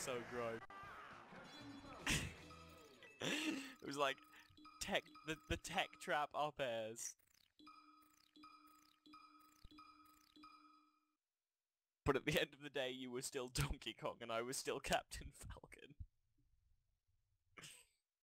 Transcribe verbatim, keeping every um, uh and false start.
so gross. It was like tech the the tech trap up airs. But at the end of the day, you were still Donkey Kong and I was still Captain Falcon.